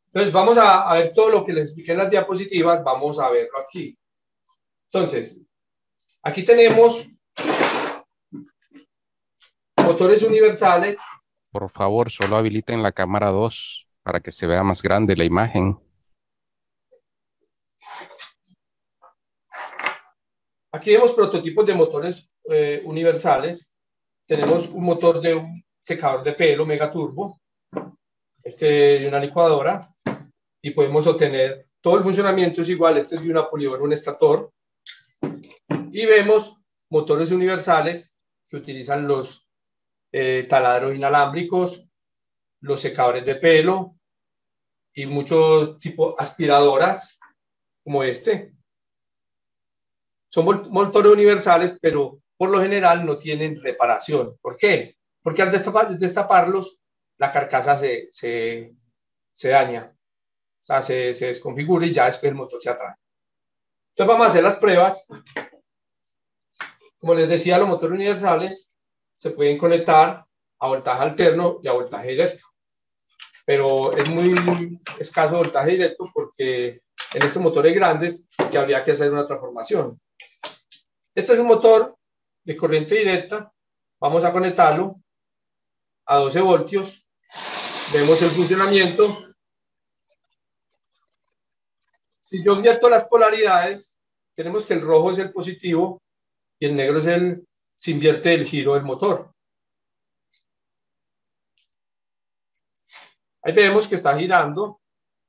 Entonces vamos a ver todo lo que les expliqué en las diapositivas, vamos a verlo aquí. Entonces, aquí tenemos motores universales. Por favor, solo habiliten la cámara 2 para que se vea más grande la imagen. Aquí vemos prototipos de motores universales. Tenemos un motor de un secador de pelo mega turbo, de una licuadora, y podemos obtener todo el funcionamiento es igual. Este es de una polibor, un estator, y vemos motores universales que utilizan los taladros inalámbricos, los secadores de pelo y muchos tipos aspiradoras como este. Son motores universales, pero por lo general no tienen reparación. ¿Por qué? Porque al destaparlos, la carcasa se daña, o sea, se desconfigura y ya después el motor se atrae. Entonces vamos a hacer las pruebas. Como les decía, los motores universales se pueden conectar a voltaje alterno y a voltaje directo, pero es muy escaso voltaje directo porque en estos motores grandes ya habría que hacer una transformación. Este es un motor de corriente directa. Vamos a conectarlo a 12 voltios. Vemos el funcionamiento. Si yo invierto las polaridades, tenemos que el rojo es el positivo y el negro es se invierte el giro del motor. Ahí vemos que está girando.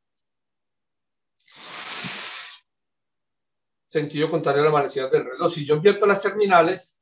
Sentido contrario a las manecillas del reloj. Si yo invierto las terminales,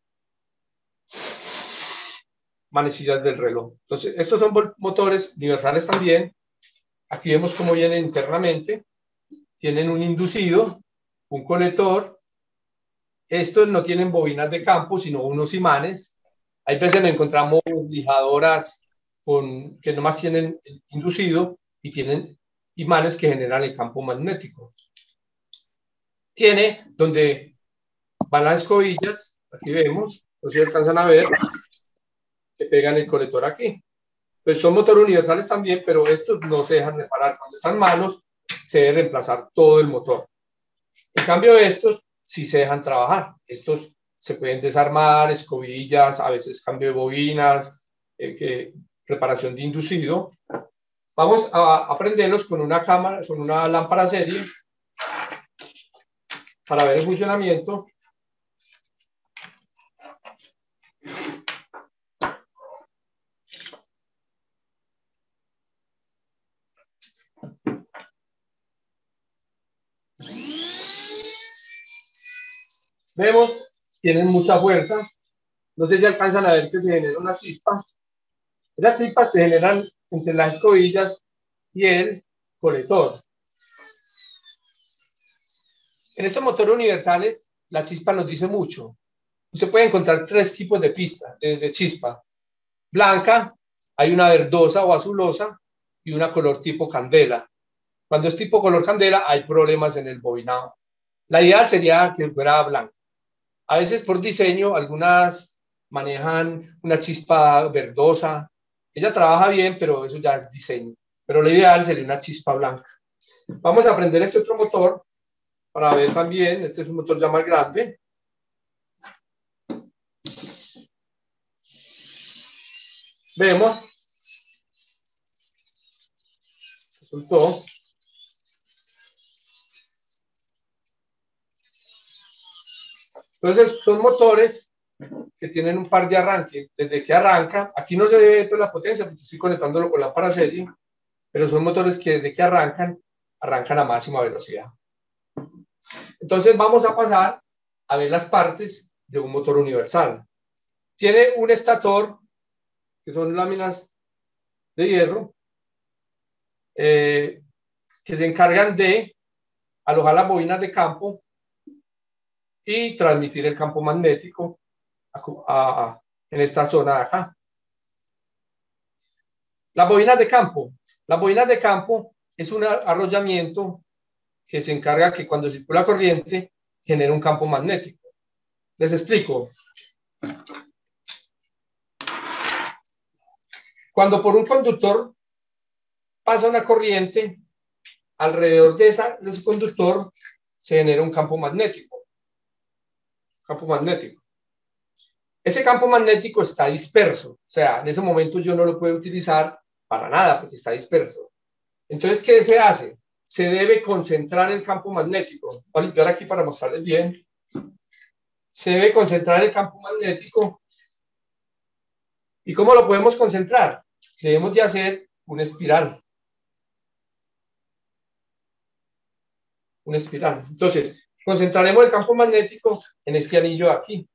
manecillas del reloj. Entonces, estos son motores universales también. Aquí vemos cómo vienen internamente. Tienen un inducido, un colector. Estos no tienen bobinas de campo, sino unos imanes. Hay veces nos encontramos lijadoras que nomás tienen el inducido y tienen imanes que generan el campo magnético. Tiene donde van las escobillas, aquí vemos, no sé si alcanzan a ver, que pegan el colector aquí. Pues son motores universales también, pero estos no se dejan reparar. Cuando están malos, se debe reemplazar todo el motor. En cambio, estos sí se dejan trabajar. Estos se pueden desarmar, escobillas, a veces cambio de bobinas, reparación de inducido. Vamos a aprenderlos con una cámara, con una lámpara serie para ver el funcionamiento. Vemos, tienen mucha fuerza. No sé si alcanzan a ver que se genera una chispa. Esas chispas se generan entre las escobillas y el colector. En estos motores universales, la chispa nos dice mucho. Usted puede encontrar tres tipos de chispa. Blanca, hay una verdosa o azulosa y una color tipo candela. Cuando es tipo color candela, hay problemas en el bobinado. La ideal sería que fuera blanca. A veces por diseño, algunas manejan una chispa verdosa. Ella trabaja bien, pero eso ya es diseño. Pero lo ideal sería una chispa blanca. Vamos a aprender este otro motor para ver también. Este es un motor ya más grande. Vemos. Resultó. Entonces, son motores que tienen un par de arranque. Desde que arranca, aquí no se ve la potencia porque estoy conectándolo con la para serie, pero son motores que desde que arrancan a máxima velocidad. Entonces, vamos a pasar a ver las partes de un motor universal. Tiene un estator, que son láminas de hierro, que se encargan de alojar las bobinas de campo y transmitir el campo magnético en esta zona de acá. Las bobinas de campo. Las bobinas de campo es un arrollamiento que se encarga que cuando circula corriente genera un campo magnético. Les explico. Cuando por un conductor pasa una corriente, alrededor de ese conductor se genera un campo magnético. Ese campo magnético está disperso, o sea, en ese momento yo no lo puedo utilizar para nada porque está disperso. Entonces, ¿qué se hace? Se debe concentrar el campo magnético. Voy a limpiar aquí para mostrarles bien. Se debe concentrar el campo magnético. ¿Y cómo lo podemos concentrar? Debemos de hacer una espiral. Una espiral. Entonces, concentraremos el campo magnético en este anillo de aquí.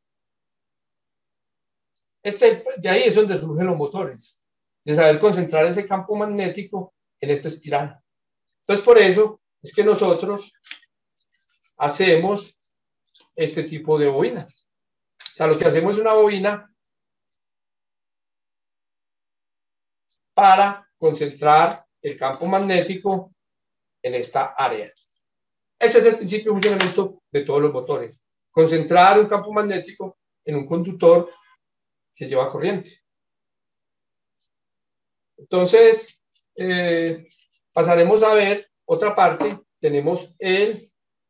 De ahí es donde surgen los motores, de saber concentrar ese campo magnético en esta espiral. Entonces, por eso es que nosotros hacemos este tipo de bobina. O sea, lo que hacemos es una bobina para concentrar el campo magnético en esta área. Ese es el principio de funcionamiento de todos los motores. Concentrar un campo magnético en un conductor que lleva corriente. Entonces, pasaremos a ver otra parte. Tenemos el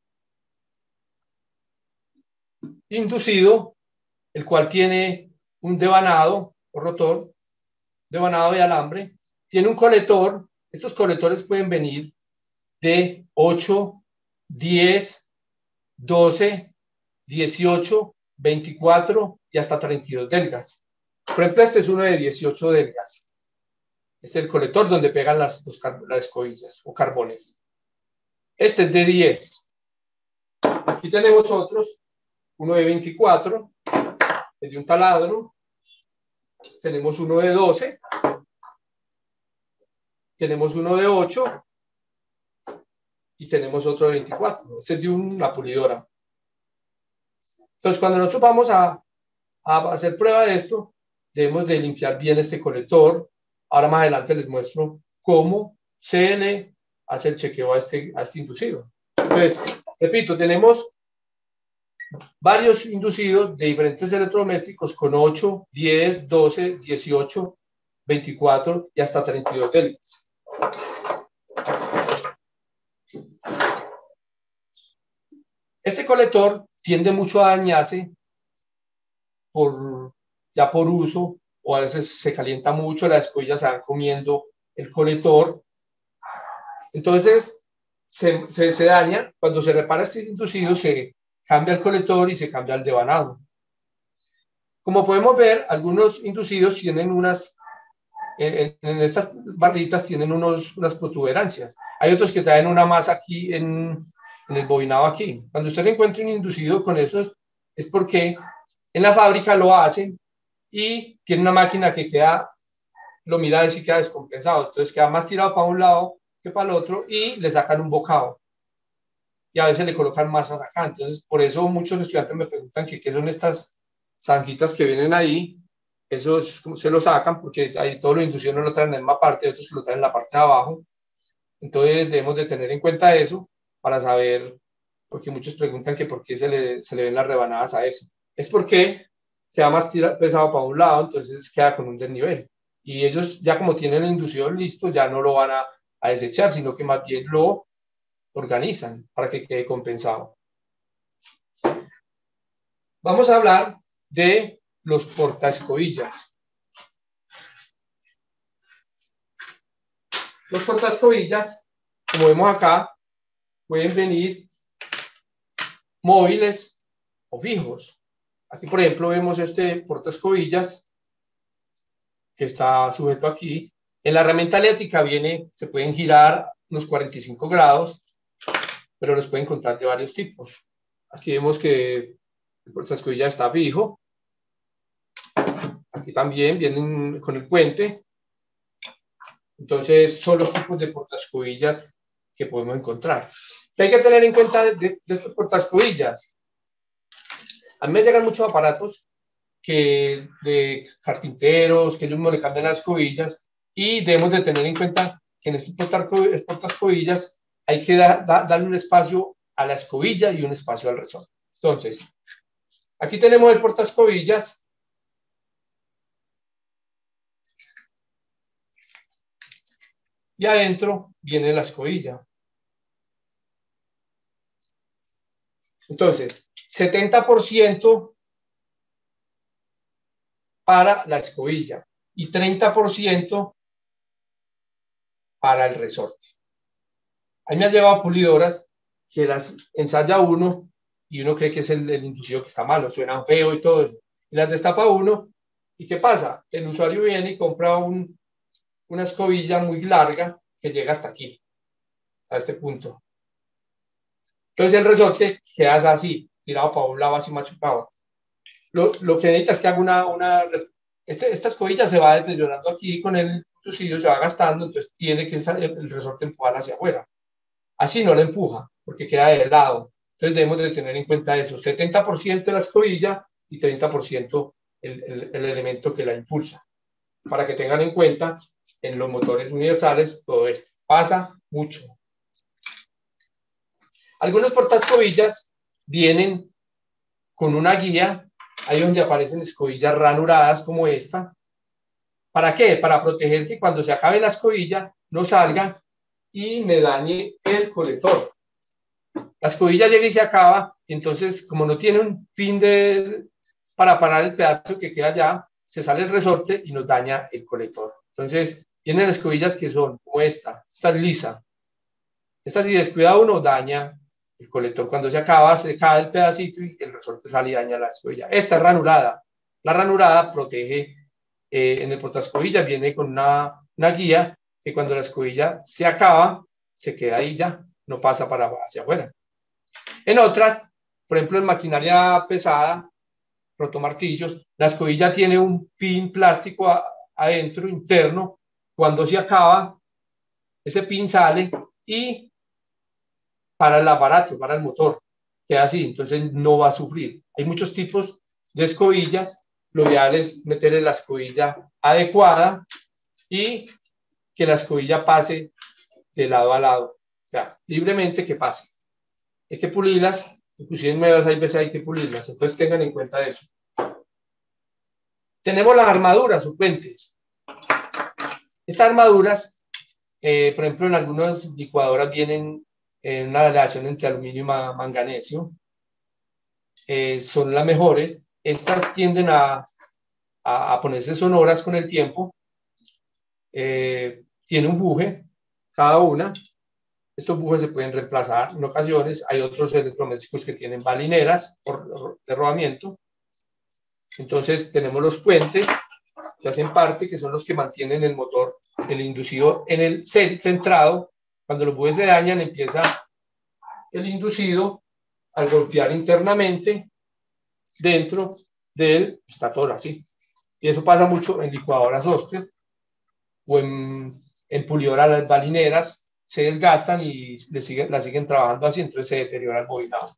inducido, el cual tiene un devanado o rotor, devanado de alambre, tiene un colector. Estos colectores pueden venir de 8, 10, 12, 18, 24 y hasta 32 delgas. Por ejemplo, este es uno de 18 delgas. Este es el colector donde pegan las escobillas o carbones. Este es de 10. Aquí tenemos otros, uno de 24, es de un taladro. Tenemos uno de 12. Tenemos uno de 8. Y tenemos otro de 24. Este es de una pulidora. Entonces, cuando nosotros vamos a hacer prueba de esto, debemos de limpiar bien este colector. Ahora más adelante les muestro cómo se le hace el chequeo a este inducido. Entonces, repito, tenemos varios inducidos de diferentes electrodomésticos con 8, 10, 12, 18, 24 y hasta 32 deltas. Este colector tiende mucho a dañarse ya por uso, o a veces se calienta mucho, las escobillas se van comiendo el colector. Entonces, se daña. Cuando se repara este inducido, se cambia el colector y se cambia el devanado. Como podemos ver, algunos inducidos tienen en estas barritas tienen unas protuberancias. Hay otros que traen una masa aquí en el bobinado aquí. Cuando usted encuentre un inducido con esos, es porque en la fábrica lo hacen y tiene una máquina que lo mira y queda descompensado. Entonces queda más tirado para un lado que para el otro y le sacan un bocado. Y a veces le colocan masas acá. Entonces, por eso muchos estudiantes me preguntan qué son estas zanjitas que vienen ahí. Esos se lo sacan porque ahí todos los inducidos no lo traen en la misma parte, otros que lo traen en la parte de abajo. Entonces debemos de tener en cuenta eso para saber, porque muchos preguntan que por qué se le ven las rebanadas a eso. Es porque queda más pesado para un lado, entonces queda con un desnivel. Y ellos ya como tienen el inducido listo, ya no lo van a desechar, sino que más bien lo organizan para que quede compensado. Vamos a hablar de los portaescobillas. Los portaescobillas, como vemos acá, pueden venir móviles o fijos. Aquí, por ejemplo, vemos este portaescobillas que está sujeto aquí. En la herramienta eléctrica se pueden girar unos 45 grados, pero los pueden encontrar de varios tipos. Aquí vemos que el portaescobillas está fijo. Aquí también vienen con el puente. Entonces, son los tipos de portaescobillas que podemos encontrar. ¿Qué hay que tener en cuenta de estos portaescobillas? A mí me llegan muchos aparatos de carpinteros, que ellos mismos le cambian las escobillas, y debemos de tener en cuenta que en estos portaescobillas hay que darle un espacio a la escobilla y un espacio al resorte. Entonces, aquí tenemos el portaescobillas. y adentro viene la escobilla. Entonces, 70% para la escobilla y 30% para el resorte. Ahí me ha llevado pulidoras que las ensaya uno y uno cree que es el inducido que está malo, suenan feo y todo eso. Y las destapa uno, ¿y qué pasa? El usuario viene y compra una escobilla muy larga que llega hasta aquí, a este punto. Entonces el resorte queda así, tirado para un lado, así machucado. Lo que necesita es que haga esta escobilla se va deteriorando aquí con el inducido, se va gastando, entonces tiene que el resorte empujar hacia afuera. Así no la empuja, porque queda de lado. Entonces debemos de tener en cuenta eso, 70% de la escobilla y 30% el elemento que la impulsa. Para que tengan en cuenta, en los motores universales todo esto pasa mucho. Algunos portaescobillas vienen con una guía, ahí donde aparecen escobillas ranuradas como esta. ¿Para qué? Para proteger que cuando se acabe la escobilla no salga y me dañe el colector. La escobilla llega y se acaba, entonces como no tiene un pin para parar el pedazo que queda allá, se sale el resorte y nos daña el colector. Entonces vienen escobillas que son como esta es lisa. Esta si descuida uno daña el colector. Cuando se acaba, se cae el pedacito y el resorte sale y daña la escobilla. Esta es ranurada. La ranurada protege, en el portaescobillas viene con una guía que cuando la escobilla se acaba, se queda ahí ya, no pasa para hacia afuera. En otras, por ejemplo, en maquinaria pesada, rotomartillos, la escobilla tiene un pin plástico adentro, interno. Cuando se acaba, ese pin sale y para el aparato, para el motor, queda así, entonces no va a sufrir. Hay muchos tipos de escobillas, lo ideal es meterle la escobilla adecuada y que la escobilla pase de lado a lado, o sea, libremente que pase. Hay que pulirlas, inclusive nuevas hay veces hay que pulirlas, entonces tengan en cuenta eso. Tenemos las armaduras suplentes. Estas armaduras, por ejemplo, en algunas licuadoras vienen en una relación entre aluminio y manganesio. Son las mejores. Estas tienden a ponerse sonoras con el tiempo. Tiene un buje, cada una. Estos bujes se pueden reemplazar en ocasiones. Hay otros electrodomésticos que tienen balineras por de rodamiento. Entonces tenemos los puentes que hacen parte, que son los que mantienen el motor, el inducido en el centrado. Cuando los bujes se dañan, empieza el inducido al golpear internamente dentro del estator, así. Y eso pasa mucho en licuadoras Oster o en pulidoras las balineras, se desgastan y la siguen trabajando así, entonces se deteriora el bobinado.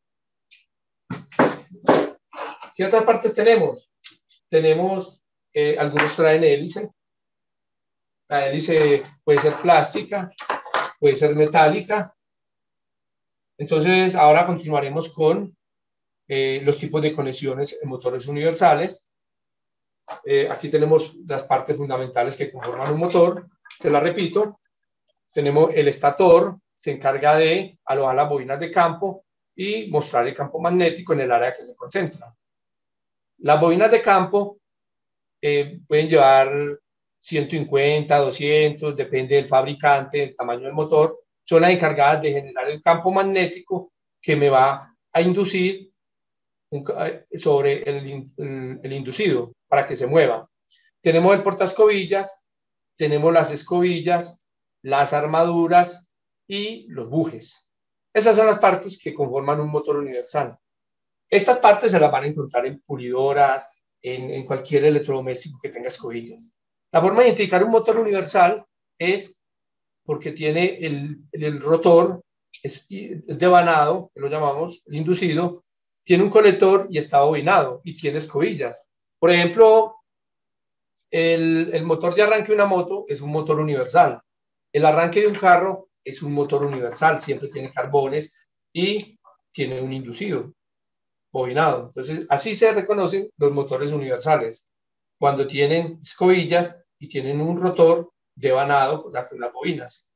¿Qué otras partes tenemos? Tenemos, algunos traen hélice. La hélice puede ser plástica, puede ser metálica. Entonces, ahora continuaremos con los tipos de conexiones en motores universales. Aquí tenemos las partes fundamentales que conforman un motor. Se las repito. Tenemos el estator, se encarga de alojar las bobinas de campo y mostrar el campo magnético en el área que se concentra. Las bobinas de campo pueden llevar 150, 200, depende del fabricante, del tamaño del motor. Son las encargadas de generar el campo magnético que me va a inducir sobre el inducido para que se mueva. Tenemos el portaescobillas, tenemos las escobillas, las armaduras y los bujes. Esas son las partes que conforman un motor universal. Estas partes se las van a encontrar en pulidoras, en cualquier electrodoméstico que tenga escobillas. La forma de identificar un motor universal es porque tiene el rotor, es devanado, que lo llamamos, el inducido, tiene un colector y está bobinado y tiene escobillas. Por ejemplo, el motor de arranque de una moto es un motor universal. El arranque de un carro es un motor universal, siempre tiene carbones y tiene un inducido bobinado. Entonces, así se reconocen los motores universales, cuando tienen escobillas y tienen un rotor lleva nado, o sea, con las bobinas.